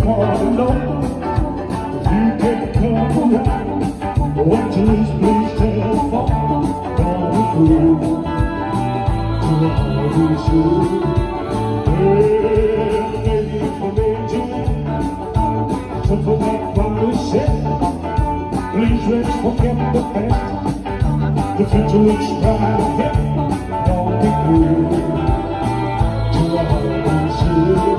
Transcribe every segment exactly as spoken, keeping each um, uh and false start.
want to know if you can come around. What is please tell for going through to all these years. Well, maybe for me too. So for that promise said, please let's forget the past. The future looks bright ahead. Don't be through to all these years.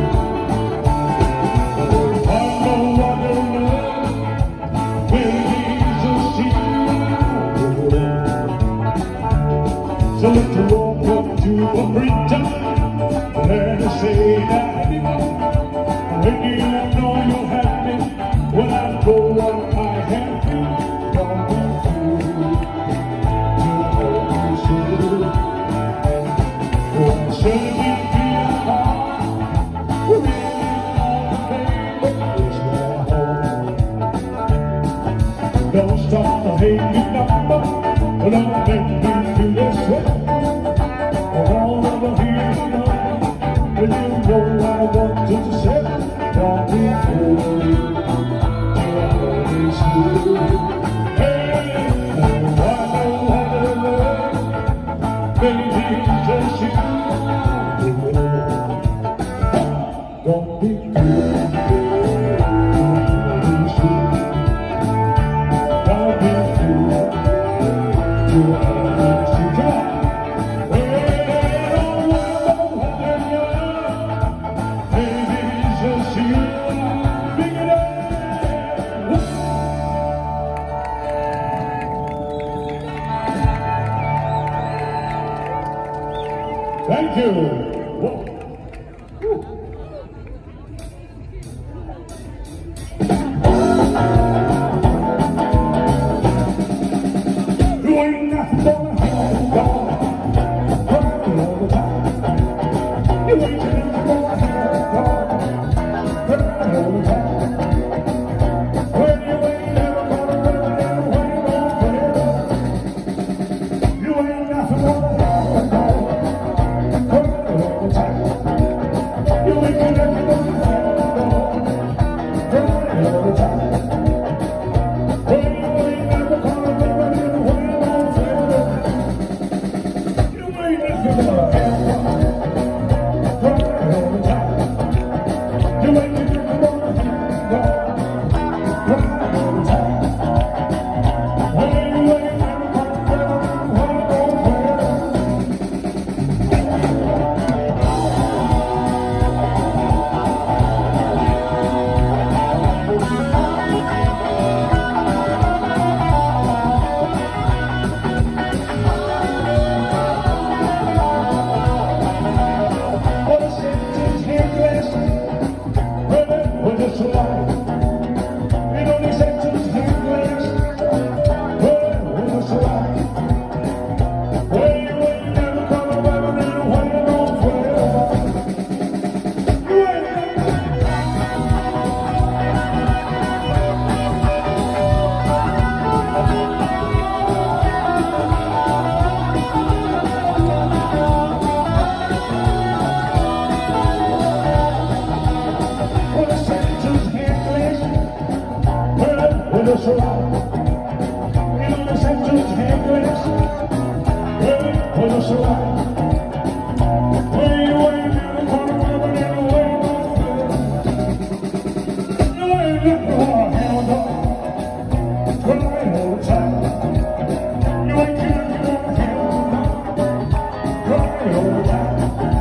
So let's walk up to a bridge and say that when you know you're happy, when I go on my hand, don't be fooled to always you. Oh, certainly be a heart, we're all the baby, don't stop the hanging number, but don't make me feel this way. All over here, and you know I wanted to say, don't be fooled, always you. Hey, oh, I know how to love, baby, just you. Don't be fooled, always you. Don't be fooled, always you. Come on. Thank you. Whoa. You ain't nothing but a hand dog, crying all the time. You ain't nothing but a hand dog, crying all the time. Well, you ain't never gonna run and when you won't forever. You ain't nothing but a hand dog. That's right. You know the Santa's handless. Well, well, that's right. Way, way in the corner, way, way, way. You ain't looking for a hand dog, crying all the time. You ain't looking for a hand dog, crying all the time.